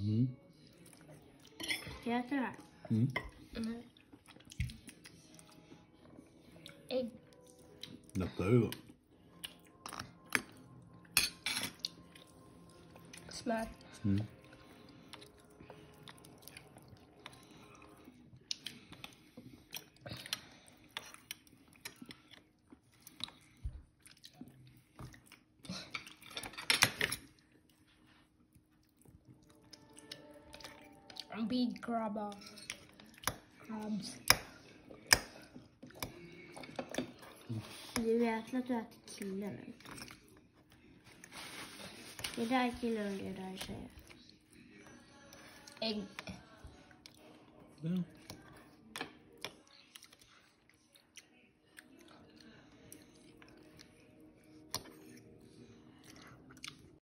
Mm. Ska jag äta det här? Mm. Mm. Ägg. Detta är ju då. Smör. Mm. Big crabs. Du vet att du äter killen nu. Det där är killen och det där är tjejen. Ägg. Ja.